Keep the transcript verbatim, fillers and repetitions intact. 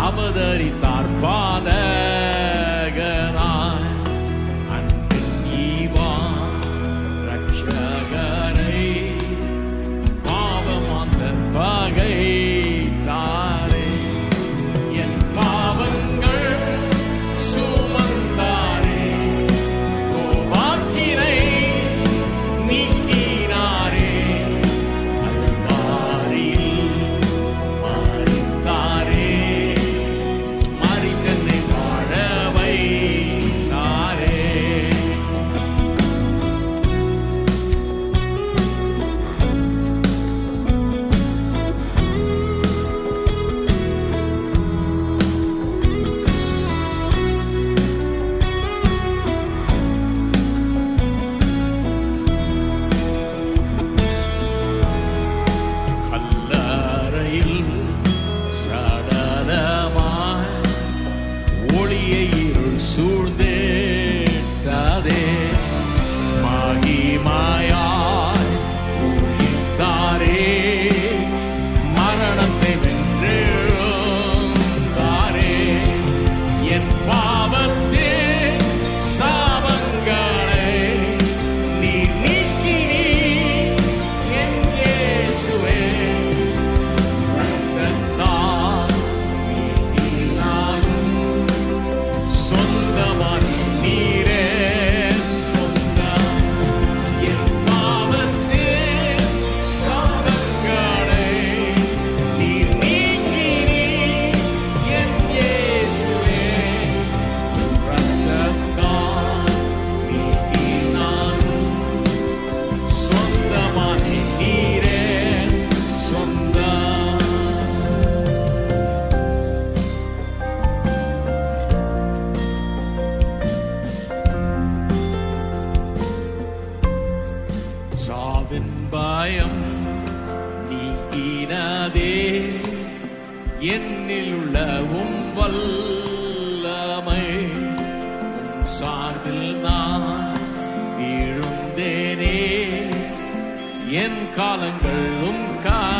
அவதரித்தார் பாதகனாய் அன்பின் ஈவான் ரட்சகரை பாவமாந்த பகை தாரே என் பாவங்கள் சுமந்தாரே கோபாக்கினை நீக்கினாரே அல்வாரியில் மரித்தாரே மரித்தன்னை வாழ வைத்தாரே கல்லறையில் சடலமாய் ஒளியை இருள் சூழ்ந்தேட்டதே மகிமாயாய் உயிர்த்தாரே மரணத்தை வென்றெழுந்தாரே என் பாவத்தின் சாபங்களை நீர் நீக்கினீர் என் இயேசுவே ரத்தத்தால் நீக்கினாலும் சொந்தமாய் நீரே சொந்தம் என் பாவத்தின் சாபங்களை நீர் நீக்கினீர் என் இயேசுவே ரத்தத்தால் நீக்கினாலும் சொந்தமாய் நீரே சொந்தம் சாவின் பயம் நீக்கினதே என்னில் உள்ள உம் வல்லமை உம் சார்பில் நான் வீழுந்தேனே என் காலங்கள் உம் கா